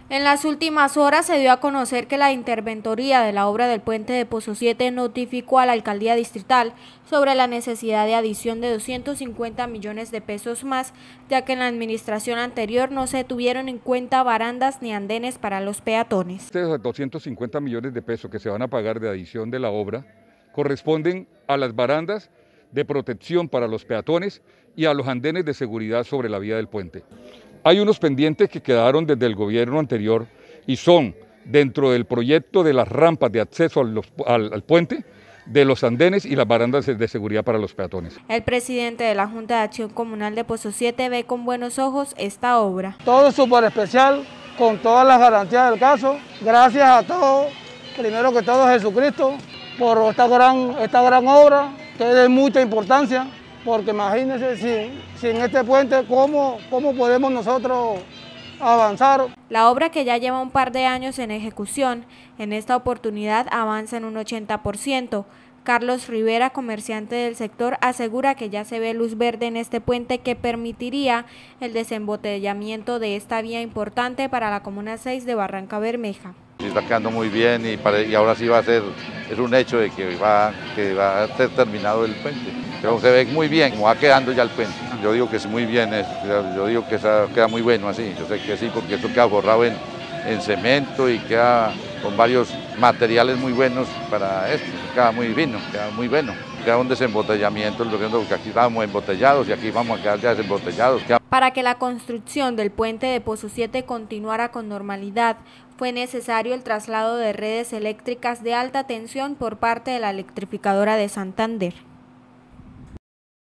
En las últimas horas se dio a conocer que la interventoría de la obra del puente de Pozo 7 notificó a la alcaldía distrital sobre la necesidad de adición de 250 millones de pesos más, ya que en la administración anterior no se tuvieron en cuenta barandas ni andenes para los peatones. Estos 250 millones de pesos que se van a pagar de adición de la obra corresponden a las barandas de protección para los peatones y a los andenes de seguridad sobre la vía del puente. Hay unos pendientes que quedaron desde el gobierno anterior y son dentro del proyecto de las rampas de acceso al puente, de los andenes y las barandas de seguridad para los peatones. El presidente de la Junta de Acción Comunal de Pozo 7 ve con buenos ojos esta obra. Todo súper especial, con todas las garantías del caso. Gracias a todos, primero que todo Jesucristo, por esta gran obra, que es de mucha importancia. Porque imagínense, sin este puente, ¿cómo podemos nosotros avanzar? La obra, que ya lleva un par de años en ejecución, en esta oportunidad avanza en un 80%. Carlos Rivera, comerciante del sector, asegura que ya se ve luz verde en este puente que permitiría el desembotellamiento de esta vía importante para la Comuna 6 de Barranca Bermeja. Está quedando muy bien y ahora sí es un hecho de que va a ser terminado el puente. Pero se ve muy bien, como va quedando ya el puente. Yo digo que es muy bien, yo digo que queda muy bueno así, yo sé que sí, porque esto queda forrado en cemento y queda con varios materiales muy buenos para esto, queda muy fino, queda muy bueno. Queda un desembotellamiento, porque aquí estábamos embotellados y aquí vamos a quedar ya desembotellados. Para que la construcción del puente de Pozo 7 continuara con normalidad, fue necesario el traslado de redes eléctricas de alta tensión por parte de la electrificadora de Santander.